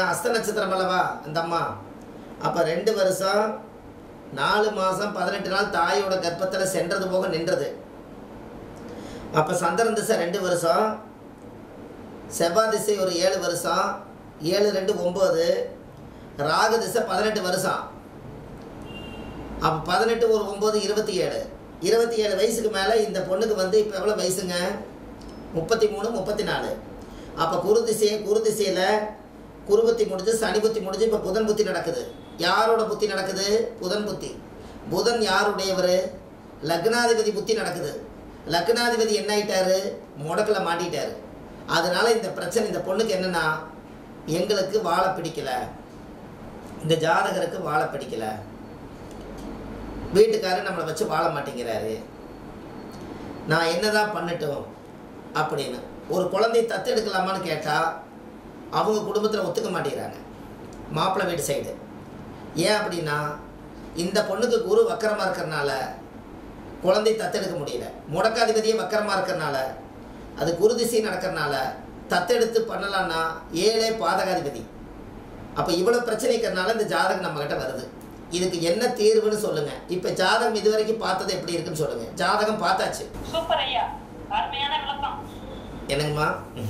ஏன்னா அஸ்த நட்சத்திரம் அல்லவா அந்த அம்மா. அப்போ 2 வருஷம் 4 மாதம் 18 நாள் தாயோட கர்ப்பத்தில் சென்றது போக நின்றது. அப்போ சந்திரன் திசை 2 வருஷம், செவ்வாய் திசை ஒரு 7 வருஷம், 7 2 9, ராகு திசை 18 வருஷம். அப்போ 18 ஒரு 9 27. 27 வயசுக்கு மேலே இந்த பொண்ணுக்கு வந்து இப்போ எவ்வளோ வயசுங்க? 33 34. அப்போ குரு திசையில் குரு புத்தி முடிஞ்சு சனி புத்தி முடிஞ்சு இப்போ புதன் புத்தி நடக்குது. யாரோட புத்தி நடக்குது? புதன் புத்தி. புதன் யாருடையவர்? லக்னாதிபதி புத்தி நடக்குது. லக்னாதிபதி என்ன ஆகிட்டாரு? முடக்கில் மாட்டிட்டார். அதனால் இந்த பிரச்சனை இந்த பொண்ணுக்கு என்னென்னா, எங்களுக்கு வாழ பிடிக்கலை, இந்த ஜாதகருக்கு வாழ பிடிக்கலை, வீட்டுக்காரர் நம்மளை வச்சு வாழ மாட்டேங்கிறாரு, நான் என்னதான் பண்ணட்டும் அப்படின்னு. ஒரு குழந்தை தத்தெடுக்கலாமான்னு கேட்டால் அவங்க குடும்பத்தில் ஒத்துக்க மாட்டேங்கிறாங்க, மாப்பிள்ளை வீட்டு சைடு. ஏன் அப்படின்னா இந்த பொண்ணுக்கு குரு வக்கரமாக இருக்கிறனால குழந்தை தத்தெடுக்க முடியல. முடக்காதிபதியே வக்கரமாக இருக்கிறனால, அது குரு திசை நடக்கிறனால தத்தெடுத்து பண்ணலான்னா 7 பாதகாதிபதி. அப்போ இவ்வளோ பிரச்சனை இருக்கிறனால இந்த ஜாதகம் நம்மக்கிட்ட வருது. இதுக்கு என்ன தீர்வுன்னு சொல்லுங்க. இப்போ ஜாதகம் இதுவரைக்கும் பார்த்தது எப்படி இருக்குன்னு சொல்லுங்க. ஜாதகம் பார்த்தாச்சு. சூப்பர் ஐயா, அருமையான விளக்கம். என்னங்கம்மா?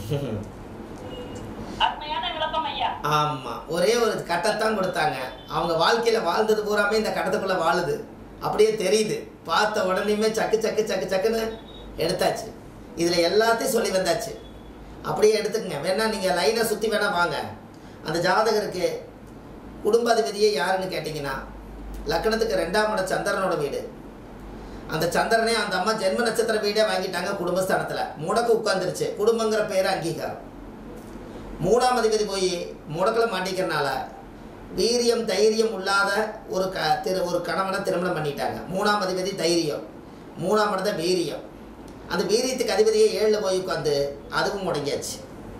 அருமையான விளக்கம் ஐயா. ஆமாம், ஒரே ஒரு கட்டத்தான் கொடுத்தாங்க. அவங்க வாழ்க்கையில் வாழ்ந்தது பூராமே இந்த கட்டத்துக்குள்ளே வாழுது, அப்படியே தெரியுது. பார்த்த உடனேயுமே சக்கு சக்கு சக்கு சக்குன்னு எடுத்தாச்சு. இதில் எல்லாத்தையும் சொல்லி வந்தாச்சு. அப்படியே எடுத்துக்கங்க. வேணா நீங்கள் லைனை சுற்றி வேணா வாங்க. அந்த ஜாதகருக்கு குடும்பாதிபதியே யாருன்னு கேட்டிங்கன்னா, லக்னத்துக்கு 2ஆம் இடம் சந்திரனோட வீடு. அந்த சந்திரனே அந்த அம்மா ஜென்ம நட்சத்திர வீடே வாங்கிட்டாங்க குடும்பஸ்தானத்தில். முடக்கு உட்காந்துருச்சு, குடும்பங்கிற பேர் அங்கீகாரம். 3ஆம் அதிபதி போய் முடக்கில் மாட்டிக்கிறனால வீரியம் தைரியம் இல்லாத ஒரு கணவனை திருமணம் பண்ணிட்டாங்க. 3ஆம் அதிபதி தைரியம், 3ஆம் இடத்த வீரியம். அந்த வீரியத்துக்கு அதிபதியை 7ல் போய் உட்காந்து அதுவும் முடங்கியாச்சு.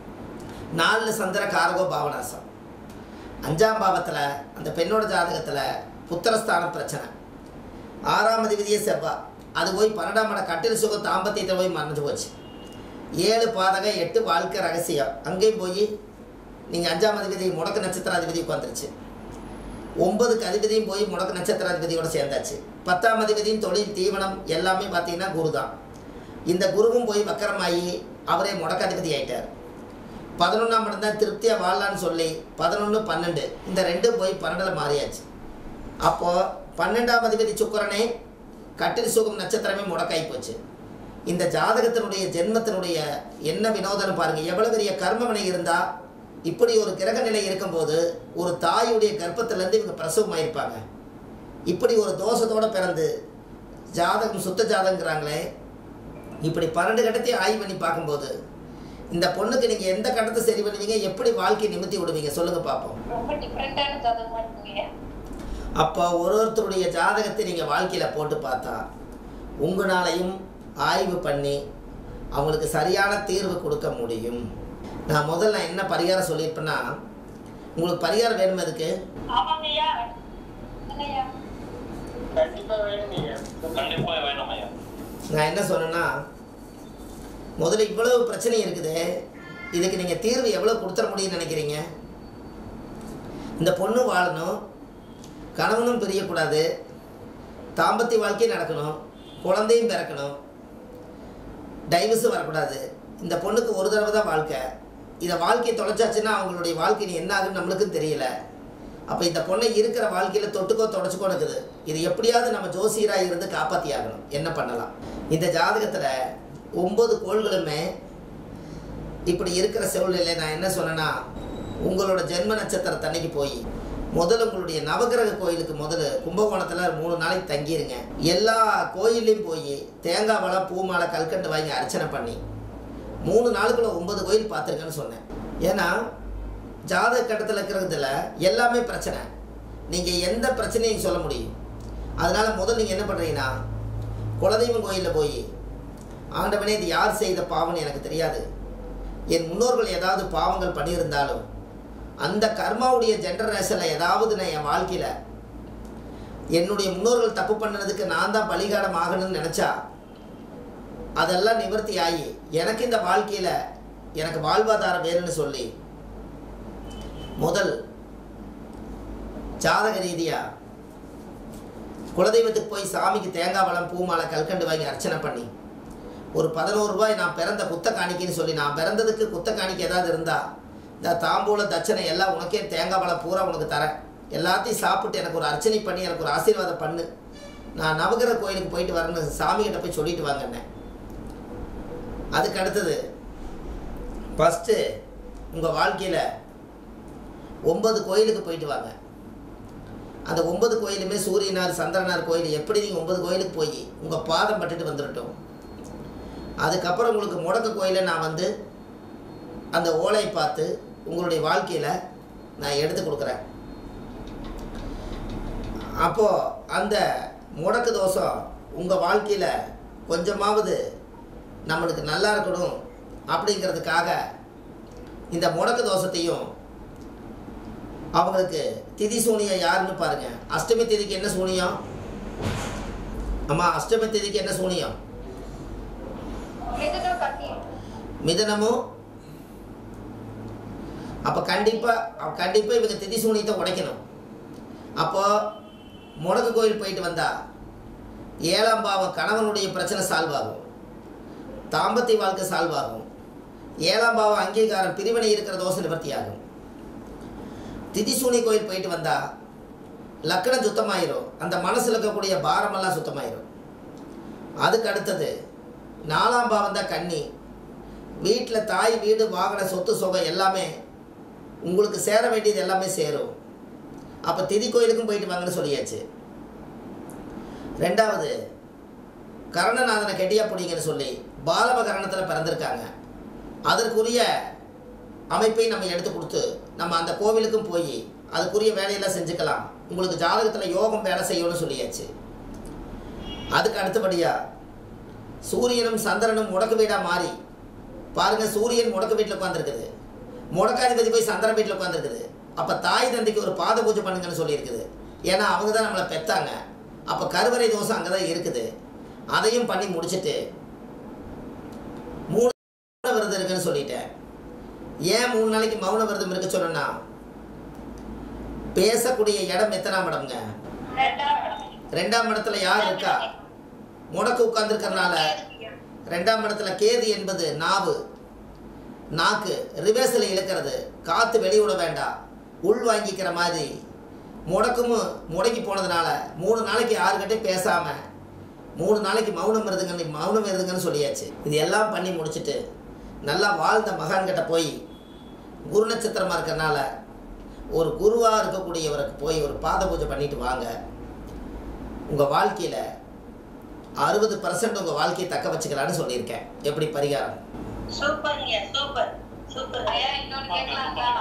4 சந்திர காரகோ பாவனாசம். 5ஆம் பாவத்தில் அந்த பெண்ணோட ஜாதகத்தில் புத்திரஸ்தானம் பிரச்சனை. 6ஆம் அதிபதியே செவ்வாய், அது போய் 12ஆம் இடம் கட்டில் சுகம் தாம்பத்தியத்தை போய் மறைஞ்சு போச்சு. 7 பாதக 8 வாழ்க்கை ரகசியம். அங்கேயும் போய் நீங்கள் 5ஆம் அதிபதி முடக்கு நட்சத்திராதிபதி உட்காந்துருச்சு. 9க்கு அதிபதியும் போய் முடக்கு நட்சத்திராதிபதியோட சேர்ந்தாச்சு. 10ஆம் அதிபதியும் தொழில் தீவனம் எல்லாமே பார்த்தீங்கன்னா குரு தான். இந்த குருவும் போய் வக்கரமாகி அவரே முடக்காதிபதி ஆகிட்டார். 11ஆம் இடம் தான் திருப்தியாக வாழலான்னு சொல்லி 11 12 இந்த 2 போய் 12ல் மாறியாச்சு. அப்போது 12ஆம் அதிபதி சுக்கிரனே கட்டில் சுகம் நட்சத்திரமே முடக்காகி போச்சு. இந்த ஜாதகத்தினுடைய ஜென்மத்தினுடைய என்ன வினோதனம் பாருங்கள். எவ்வளோ பெரிய கர்மவினை இருந்தால் இப்படி ஒரு கிரக நிலை இருக்கும்போது ஒரு தாயுடைய கர்ப்பத்திலேருந்து இவங்க பிரசவமாயிருப்பாங்க. இப்படி ஒரு தோஷத்தோடு பிறந்து ஜாதகம் சுத்த ஜாதகங்கிறாங்களே. இப்படி 12 கட்டத்தையும் ஆய்வு பண்ணி பார்க்கும்போது இந்த பொண்ணுக்கு நீங்கள் எந்த கட்டத்தை சரி பண்ணுவீங்க, எப்படி வாழ்க்கையை நிமித்தி விடுவீங்க சொல்லுங்கள் பார்ப்போம். ரொம்ப டிஃபரெண்டான ஜாதகமா இருக்குங்க. அப்போ ஒருத்தருடைய ஜாதகத்தை நீங்கள் வாழ்க்கையில் போட்டு பார்த்தா உங்களாலையும் ஆய்வு பண்ணி அவங்களுக்கு சரியான தீர்வு கொடுக்க முடியும். நான் முதல்ல என்ன பரிகாரம் சொல்லியிருப்பேன்னா, உங்களுக்கு பரிகாரம் வேணும். அதுக்கு ஆமாங்க ஐயா. ஐயா கண்டிப்பா வேணும் ஐயா. கண்டிப்பா வேணும் ஐயா. நான் என்ன சொன்னேன்னா, முதல்ல இவ்வளவு பிரச்சனை இருக்குது, இதுக்கு நீங்கள் தீர்வு எவ்வளோ கொடுத்துட முடியும்னு நினைக்கிறீங்க? இந்த பொண்ணு வாழணும், கணவனும் பிரியக்கூடாது, தாம்பத்திய வாழ்க்கையும் நடக்கணும், குழந்தையும் பிறக்கணும், டைவர்ஸும் வரக்கூடாது. இந்த பொண்ணுக்கு ஒரு தடவை தான் வாழ்க்கை. இதை வாழ்க்கையை தொலைச்சாச்சுன்னா அவங்களுடைய வாழ்க்கை நீ என்ன ஆகுன்னு நம்மளுக்கும் தெரியல. அப்போ இந்த பொண்ணை இருக்கிற வாழ்க்கையில் தொட்டுக்கோ தொடச்சிக்கோ இருக்குது. இது எப்படியாவது நம்ம ஜோசியராக இருந்து காப்பாற்றி ஆகணும். என்ன பண்ணலாம்? இந்த ஜாதகத்தில் 9 கோள்களுமே இப்படி இருக்கிற சூழ்நிலை நான் என்ன சொன்னேன்னா, உங்களோட ஜென்ம நட்சத்திரத்தன்னைக்கு போய் முதல்ல உங்களுடைய நவகிரக கோயிலுக்கு முதல்ல கும்பகோணத்தில் 3 நாளைக்கு தங்கிடுங்க. எல்லா கோயிலையும் போய் தேங்காய் பழம் பூ மாலை கல்கண்டு வாங்கி அர்ச்சனை பண்ணி 3 நாளுக்குள்ள 9 கோயில் பார்த்துருக்கேன்னு சொன்னேன். ஏன்னா ஜாதக கட்டத்தில் இருக்கிறதுல எல்லாமே பிரச்சனை, நீங்கள் எந்த பிரச்சனையும் சொல்ல முடியும். அதனால் முதல் நீங்கள் என்ன பண்ணுறீங்கன்னா, குலதெய்வம் கோயிலில் போய் ஆண்டவனே இது யார் செய்த பாவம்னு எனக்கு தெரியாது, என் முன்னோர்கள் ஏதாவது பாவங்கள் பண்ணியிருந்தாலும் அந்த கர்மாவுடைய ஜென்ரேஷனில் ஏதாவது நான் என் வாழ்க்கையில் என்னுடைய முன்னோர்கள் தப்பு பண்ணதுக்கு நான் தான் பலிகாடம் ஆகணும்னு நினச்சா அதெல்லாம் நிவர்த்தி ஆகி எனக்கு இந்த வாழ்க்கையில் எனக்கு வாழ்வாதாரம் வேணும்னு சொல்லி முதல் ஜாதக ரீதியாக குலதெய்வத்துக்கு போய் சாமிக்கு தேங்காய் பழம் பூ மாலை கல்கண்டு வாங்கி அர்ச்சனை பண்ணி ஒரு 11 ரூபாய் நான் பிறந்த குத்த காணிக்கைன்னு சொல்லி, நான் பிறந்ததுக்கு குத்த காணிக்கை ஏதாவது இருந்தால் இந்த தாம்பூல தட்சணை எல்லாம் உனக்கே தேங்காய் பழம் பூரா உனக்கு தரேன், எல்லாத்தையும் சாப்பிட்டு எனக்கு ஒரு அர்ச்சனை பண்ணி எனக்கு ஒரு ஆசீர்வாதம் பண்ணு, நான் நவகிரக கோயிலுக்கு போயிட்டு வரேன்னு சாமிகிட்ட போய் சொல்லிட்டு வாங்கண்ணே. அதுக்கு அடுத்தது ஃபஸ்ட்டு உங்கள் வாழ்க்கையில் 9 கோயிலுக்கு போயிட்டு வாங்க. அந்த 9 கோயிலுமே சூரியனார் சந்திரனார் கோயில் எப்படி நீங்கள் 9 கோயிலுக்கு போய் உங்கள் பாதம் பட்டுட்டு வந்துடட்டும். அதுக்கப்புறம் உங்களுக்கு முடக்க கோயிலை நான் வந்து அந்த ஓலை பார்த்து உங்களுடைய வாழ்க்கையில் நான் எடுத்து கொடுக்குறேன். அப்போது அந்த முடக்கு தோஷம் உங்கள் வாழ்க்கையில் கொஞ்சமாவது நம்மளுக்கு நல்லா இருக்கணும் அப்படிங்கிறதுக்காக இந்த முடக்கு தோஷத்தையும் அவங்களுக்கு திதி சூனியம் யாருன்னு பாருங்கள். அஷ்டமி திதிக்கு என்ன சூனியம்? அம்மா அஷ்டமி திதிக்கு என்ன சூனியம்? மிதனமும். அப்போ கண்டிப்பாக இவங்க திதி சூனியத்தை உடைக்கணும். அப்போது முடக்கு கோயில் போயிட்டு வந்தால் 7ஆம் பாவம் கணவனுடைய பிரச்சனை சால்வ் ஆகும், தாம்பத்திய வாழ்க்கை சால்வ் ஆகும், 7ஆம் பாவம் அங்கீகாரம் பிரிவினை இருக்கிற தோஷம் நிவர்த்தி ஆகும். திதிசூனி கோயில் போயிட்டு வந்தால் லக்கணம் சுத்தமாயிரும், அந்த மனசில் இருக்கக்கூடிய பாரமெல்லாம் சுத்தமாயிரும். அதுக்கு அடுத்தது 4ஆம் பாவம் தான் கன்னி, வீட்டில் தாய் வீடு வாகன சொத்து சுகம் எல்லாமே உங்களுக்கு சேர வேண்டியது எல்லாமே சேரும். அப்போ திதி கோயிலுக்கும் போயிட்டு வாங்கன்னு சொல்லியாச்சு. 2வது கரணநாதனை கெட்டியா பிடிங்கன்னு சொல்லி பாலவ கரணத்தில் பிறந்திருக்காங்க, அதற்குரிய அமைப்பை நம்ம எடுத்து கொடுத்து நம்ம அந்த கோவிலுக்கும் போய் அதுக்குரிய வேலையெல்லாம் செஞ்சுக்கலாம். உங்களுக்கு ஜாதகத்தில் யோகம் வேலை செய்யணும்னு சொல்லியாச்சு. அதுக்கு அடுத்தபடியாக சூரியனும் சந்திரனும் முடக்கு வீடாக மாறி பாருங்கள், சூரியன் முடக்கு வீட்டில் உட்காந்துருக்குது, முடக்காதிபதி போய் சந்திரன் வீட்டில் உட்காந்துருக்குது. அப்போ தாய் தந்தைக்கு ஒரு பாத பூஜை பண்ணுங்கன்னு சொல்லியிருக்குது, ஏன்னா அவங்க தான் நம்மளை பெற்றாங்க. அப்போ கருவறை தோஷம் அங்கே தான் இருக்குது. அதையும் பண்ணி முடிச்சுட்டு 3 விரதம் இருக்குன்னு சொல்லிட்டேன். ஏன் 3 நாளைக்கு மௌன விரதம் இருக்க சொன்னா, பேசக்கூடிய இடம் எத்தனாம் இடம்ங்க? 2ஆம் இடத்துல யார் இருக்கா? முடக்கு உட்கார்ந்துருக்கறனால 2ஆம் இடத்துல கேது என்பது நாவு, நாக்கு ரிவர்ஸில் இழுக்கிறது, காற்று வெளிவிட வேண்டாம், உள் வாங்கிக்கிற மாதிரி. முடங்கி போனதுனால 3 நாளைக்கு யாருக்கிட்டையும் பேசாமல் 3 நாளைக்கு மௌனம் இருதுங்கன்னு சொல்லியாச்சு. இது எல்லாம் பண்ணி முடிச்சுட்டு நல்லா வாழ்ந்த மகான்கிட்ட போய் குரு நட்சத்திரமாக இருக்கிறனால ஒரு குருவாக இருக்கக்கூடியவருக்கு போய் ஒரு பாத பூஜை பண்ணிட்டு வாங்க. உங்கள் வாழ்க்கையில் 60% உங்கள் வாழ்க்கையை தக்க வச்சுக்கலான்னு சொல்லியிருக்கேன். எப்படி பரிகாரம்? சூப்பர்ங்க, சூப்பர் சூப்பர். ஐயா இன்னொரு கேட்கலாங்களா?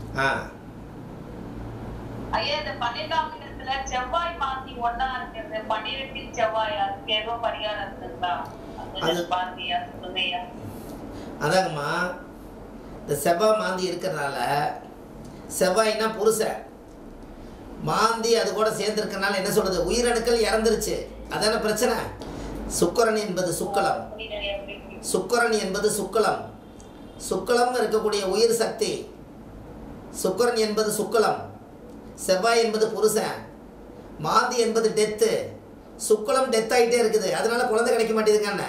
ஐயா இந்த 12ஆம் இடத்துல செவ்வாய் மாந்தி ஒண்ணா இருக்கிறது, 12 செவ்வாய், அதுக்கு ஏதோ பரிகாரம் இருக்குங்களா? அது பாந்தியா சொல்லுங்கய்யா. அதாங்கம்மா, இந்த செவ்வாய் மாந்தி இருக்கிறதுனால, செவ்வாய்னா புருஷன், மாந்தி அது கூட சேர்ந்துருக்கனால என்ன சொல்றது, உயிரணுக்கள் இறந்துருச்சு, அதான பிரச்சனை. சுக்கிரன் என்பது சுக்களம், சுக்கிரன் என்பது சுக்களம், சுக்களம் இருக்கக்கூடிய உயிர் சக்தி. சுக்கிரன் என்பது சுக்களம், செவ்வாய் என்பது புருஷன், மாந்தி என்பது டெத்து. சுக்களம் டெத் ஆகிட்டே இருக்குது, அதனால குழந்தை கிடைக்க மாட்டேங்குதுங்க.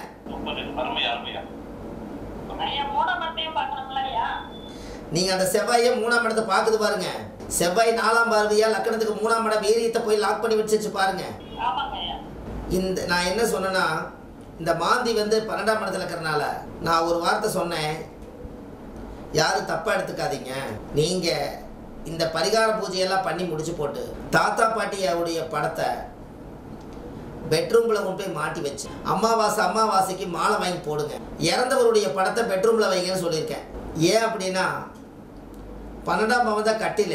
நீங்க அந்த செவ்வாயை 3ஆம் இடத்தை பார்க்குது பாருங்க. செவ்வாய் 4ஆம் பார்வையா லக்கணத்துக்கு 3ஆம் இடம் வீரியத்தை போய் லாக் பண்ணி வச்சு பாருங்க. இந்த நான் என்ன சொன்னேன்னா, இந்த மாந்தி வந்து 12ஆம் இடத்துல இருக்கிறனால நான் ஒரு வார்த்தை சொன்னேன், யாரும் தப்பாக எடுத்துக்காதீங்க. நீங்கள் இந்த பரிகார பூஜையெல்லாம் பண்ணி முடிச்சு போட்டு தாத்தா பாட்டியாவுடைய படத்தை பெட்ரூமில் கொண்டு போய் மாட்டி வச்சு அமாவாசைக்கு மாலை வாங்கி போடுங்க. இறந்தவருடைய படத்தை பெட்ரூமில் வைங்கன்னு சொல்லியிருக்கேன். ஏன் அப்படின்னா 12ஆம் பாவம் தான் கட்டில்,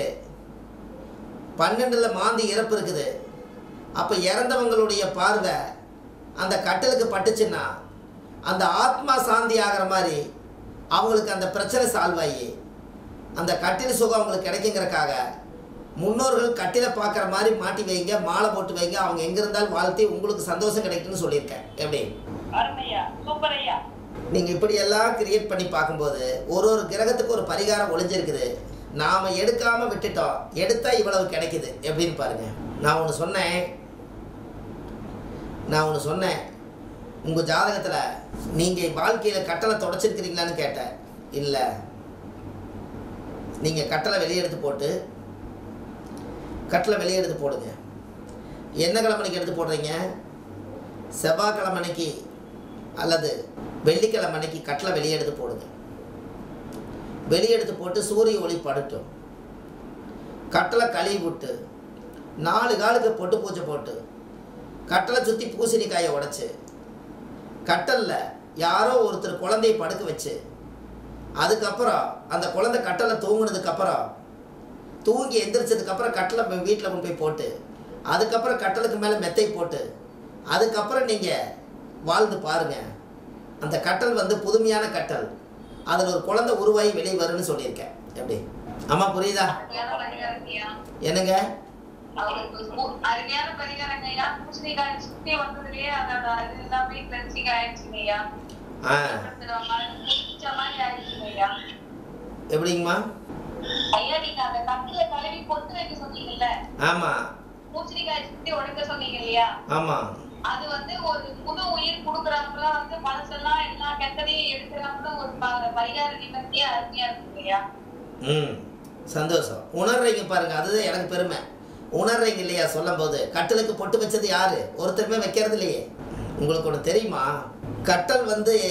12ல் மாந்தி இறப்பு இருக்குது. அப்போ இறந்தவங்களுடைய பார்வை அந்த கட்டிலுக்கு பட்டுச்சுன்னா அந்த ஆத்மா சாந்தி ஆகிற மாதிரி அவங்களுக்கு அந்த பிரச்சனை சால்வ் ஆகி அந்த கட்டில் சுகம் அவங்களுக்கு கிடைக்குங்கிறக்காக முன்னோர்கள் கட்டில பார்க்குற மாதிரி மாட்டி வைங்க, மாலை போட்டு வைங்க, அவங்க எங்கே இருந்தாலும் வாழ்த்தி உங்களுக்கு சந்தோஷம் கிடைக்குன்னு சொல்லியிருக்கேன். எப்படி நீங்கள் இப்படியெல்லாம் கிரியேட் பண்ணி பார்க்கும்போது ஒரு கிரகத்துக்கு ஒரு பரிகாரம் ஒளிஞ்சிருக்குது. நாம் எடுக்காமல் விட்டுட்டோம், எடுத்தால் இவ்வளவு கிடைக்குது எப்படின்னு பாருங்கள். நான் ஒன்று சொன்னேன், உங்கள் ஜாதகத்தில் நீங்கள் வாழ்க்கையில் கட்டளை தொடச்சிருக்கிறீங்களான்னு கேட்டேன். இல்லை, நீங்கள் கட்டளை வெளியே எடுத்து போடுங்க. என்ன கிழமைக்கு எடுத்து போடுறீங்க? செவ்வாய்க்கிழமைக்கு அல்லது வெள்ளிக்கிழமைக்கு கட்டளை வெளியே எடுத்து போடுங்க. வெளியே எடுத்து போட்டு சூரிய ஒளி படட்டும். கட்டளை கழுவி விட்டு 4 காலுக்கு பொட்டு பூஜை போட்டு கட்டளை சுற்றி பூசணிக்காயை உடைச்சு கட்டலில் யாரோ ஒருத்தர் குழந்தையை படுக்க வச்சு அதுக்கப்புறம் அந்த குழந்தை கட்டளை தூங்குனதுக்கப்புறம் தூங்கி எந்திரிச்சதுக்கப்புறம் கட்டளை வீட்டில் கொண்டு போய் போட்டு அதுக்கப்புறம் கட்டளுக்கு மேலே மெத்தை போட்டு அதுக்கப்புறம் நீங்கள் வாழ்ந்து பாருங்கள். அந்த கட்டல் வந்து புதுமையான கட்டல், அதில் ஒரு குழந்தை உருவாகி வெளியே வரும்னு சொல்லியிருக்கேன். எப்படி அம்மா, புரியுதா? என்னங்க அருமையான பரிகாரங்க ஐயா. பூசணிக்காய் சுத்தி வந்ததுலயே அதோட அது எல்லாமே கிளென்சிங் ஆயிடுச்சுங்க ஐயா. எப்படிங்கம்மா ஐயா? நீங்க அந்த கட்டில கழுவி பொட்டு வைக்க சொன்னீங்கல்ல? ஆமா. பூசணிக்காய் சுத்தி உடைக்க சொன்னீங்க இல்லையா? ஆமா. அது வந்து ஒரு புது உயிர் கொடுக்குறாங்களா, வந்து பழசெல்லாம் எல்லா கெட்டதையும் எடுக்கிறாங்களோ ஒரு பரிகார நிமித்தியே அருமையா இருக்கு இல்லையா? சந்தோஷம். உணர்றீங்க பாருங்க, அதுதான் எனக்கு பெருமை. உணர்றீங்க இல்லையா? சொல்லும் போது கட்டலுக்கு பொட்டு வச்சது யாரு? ஒருத்தருமே வைக்கிறது இல்லையே. உங்களுக்கு ஒன்று தெரியுமா? கட்டல்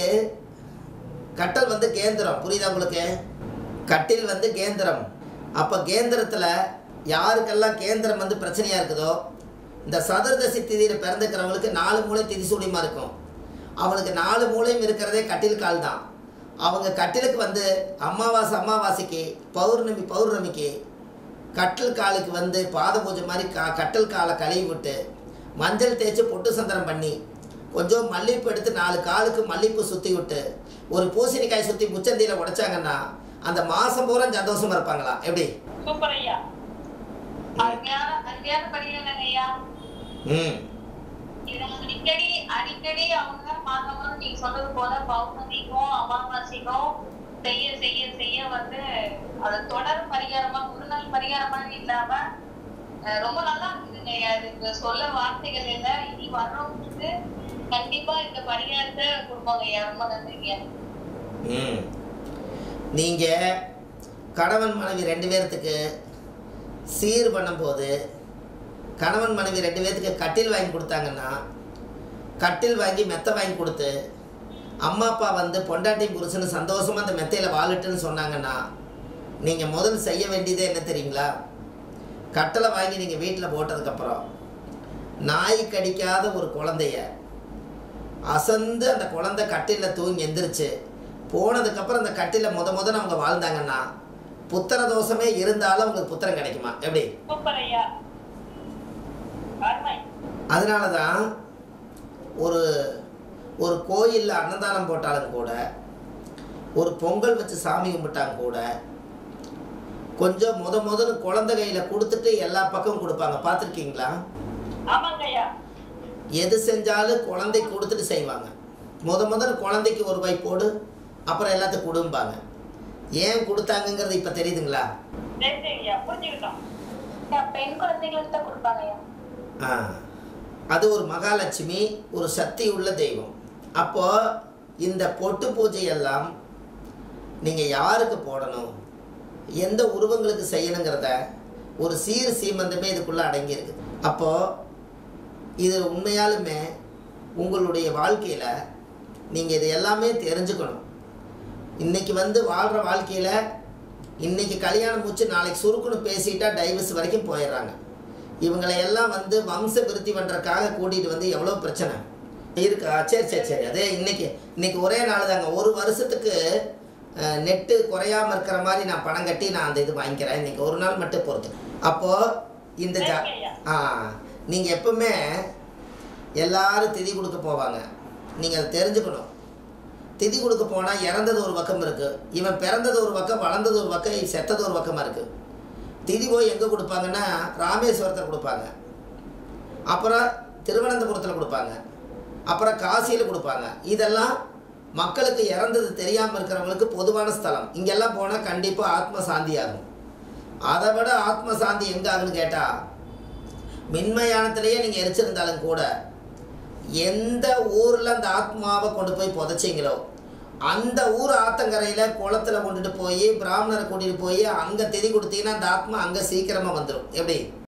வந்து கேந்திரம். புரியுதா உங்களுக்கு? கட்டில் வந்து கேந்திரம். அப்போ கேந்திரத்தில் யாருக்கெல்லாம் கேந்திரம் வந்து பிரச்சனையாக இருக்குதோ, இந்த சதுர்தசி திதியில் பிறந்துக்கிறவங்களுக்கு 4 மூளை திதிசூடியமாக இருக்கும். அவனுக்கு 4 மூளையும் இருக்கிறதே கட்டில் கால் தான். அவங்க கட்டிலுக்கு வந்து அமாவாசைக்கு பௌர்ணமிக்கு கட்டில் காலுக்கு வந்து பாத பூஜை மாதிரி கட்டில் காலை கழுவி விட்டு மஞ்சள் தேய்ச்சி பொட்டு சந்தனம் பண்ணி கொஞ்சம் மல்லிகைப்பூ எடுத்து 4 காலுக்கு மல்லிகைப்பூ சுற்றி விட்டு ஒரு பூசணிக்காய் சுற்றி முச்சந்தியில் உடைச்சாங்கன்னா அந்த மாதம் பூரா சந்தோஷமாக இருப்பாங்களா? எப்படி? சூப்பர் ஐயா. அருமையான பரிகாரம் ஐயா. அடிக்கடி அவங்க மாதம் நீங்க சொல்றது போல பௌர்ணமிக்கும் அமாவாசைக்கும் செய்ய வந்து அது தொடர் பரிகாரமா ஒரு நாள் பரிகாரமா இல்லாம ரொம்ப நல்லா இருக்குதுங்க. அதுக்கு சொல்ல வார்த்தைகள் இல்ல. இனி வர்றவங்களுக்கு கண்டிப்பா இந்த பரிகாரத்தை கொடுப்பாங்க ஐயா. ரொம்ப நன்றிங்க. நீங்க கணவன் மனைவி 2 பேர்த்துக்கு சீர் பண்ணும்போது கணவன் மனைவி 2 பேர்த்துக்கு கட்டில் வாங்கி கொடுத்தாங்கன்னா, கட்டில் வாங்கி மெத்தை வாங்கி கொடுத்து அம்மா அப்பா வந்து பொண்டாட்டி புருஷனு சந்தோஷமாக அந்த மெத்தையில் வாழட்டுன்னு சொன்னாங்கன்னா, நீங்கள் முதல் செய்ய வேண்டியதே என்ன தெரியுங்களா? கட்டளை வாங்கி நீங்கள் வீட்டில் போட்டதுக்கப்புறம் நாய் கடிக்காத ஒரு குழந்தைய அசந்து அந்த குழந்தை கட்டிலில் தூங்கி எந்திரிச்சு போனதுக்கப்புறம் அந்த கட்டிலில் முதல்ல அவங்க வாழ்ந்தாங்கன்னா புத்திர தோஷமே இருந்தாலும் அவங்களுக்கு புத்திரம் கிடைக்குமா? எப்படி? அதனால தான் ஒரு கோயிலில் அன்னதானம் போட்டாலும் கூட, ஒரு பொங்கல் வச்சு சாமி கும்பிட்டாங்க கூட, கொஞ்சம் முதல்ல குழந்தை கையில் கொடுத்துட்டு எல்லா பக்கமும் கொடுப்பாங்க. பார்த்துருக்கீங்களா? எது செஞ்சாலும் குழந்தை கொடுத்துட்டு செய்வாங்க. முதல்ல குழந்தைக்கு ஒரு வாய் போடு, அப்புறம் எல்லாத்துக்கும் கொடும்பாங்க. ஏன் கொடுத்தாங்கிறது இப்போ தெரியுதுங்களா? பெண் குழந்தைகளுக்கு தான் கொடுப்பாங்க. அது ஒரு மகாலட்சுமி, ஒரு சக்தி உள்ள தெய்வம். அப்போது இந்த பொட்டு பூஜையெல்லாம் நீங்கள் யாருக்கு போடணும், எந்த உருவங்களுக்கு செய்யணுங்கிறத ஒரு சீர் சீமந்தமே இதுக்குள்ளே அடங்கியிருக்கு. அப்போது இது உண்மையாலுமே உங்களுடைய வாழ்க்கையில் நீங்கள் இது எல்லாமே தெரிஞ்சுக்கணும். இன்றைக்கி வந்து வாழ்கிற வாழ்க்கையில் இன்றைக்கி கல்யாணம் முடிச்சு நாளைக்கு சுருக்குன்னு பேசிட்டா டைவர்ஸ் வரைக்கும் போயிடுறாங்க. இவங்களை எல்லாம் வந்து வம்ச விருத்தி பண்ணுறதுக்காக கூட்டிகிட்டு வந்து எவ்வளோ பிரச்சனை இருக்கா? சரி அதே இன்னைக்கு ஒரே நாள் தாங்க. 1 வருஷத்துக்கு நெட்டு குறையாமல் இருக்கிற மாதிரி நான் பணம் கட்டி நான் அந்த இது வாங்கிக்கிறேன். இன்றைக்கி ஒரு நாள் மட்டும் பொறுத்து. அப்போது இந்த நீங்கள் எப்பவுமே எல்லாரும் திதி கொடுக்க போவாங்க. நீங்கள் அதை தெரிஞ்சுக்கணும். திதி கொடுக்க போனால் இறந்தது ஒரு பக்கம் இருக்குது, இவன் பிறந்தது ஒரு பக்கம், வளர்ந்தது ஒரு பக்கம், செத்தது ஒரு பக்கமாக இருக்குது. திதி போய் எங்கே கொடுப்பாங்கன்னா ராமேஸ்வரத்தில் கொடுப்பாங்க, அப்புறம் திருவனந்தபுரத்தில் கொடுப்பாங்க, அப்புறம் காசியில் கொடுப்பாங்க. இதெல்லாம் மக்களுக்கு இறந்தது தெரியாமல் இருக்கிறவங்களுக்கு பொதுவான ஸ்தலம். இங்கெல்லாம் போனால் கண்டிப்பாக ஆத்ம சாந்தி ஆகும். அதை விட ஆத்ம சாந்தி எங்கே ஆகுன்னு கேட்டால், மின்மயானத்திலேயே நீங்கள் எரிச்சிருந்தாலும் கூட எந்த ஊரில் அந்த ஆத்மாவை கொண்டு போய் புதைச்சிங்களோ அந்த ஊர் ஆத்தங்கரையில் குளத்தில் கொண்டுட்டு போய் பிராமணரை கூட்டிகிட்டு போய் அங்கே திதி கொடுத்தீங்கன்னா அந்த ஆத்மா அங்கே சீக்கிரமாக வந்துடும். எப்படி?